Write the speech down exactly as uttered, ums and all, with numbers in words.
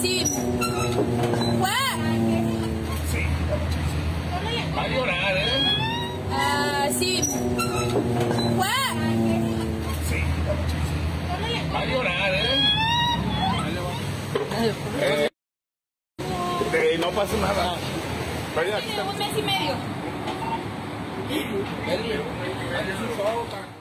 sí. ¿What? Sí. Va a llorar, ¿eh? Ah, sí. ¿What? Sí. Va a llorar, ¿eh? eh, eh no pasa nada. Vaya, Tiene un mes y medio. Él, él es un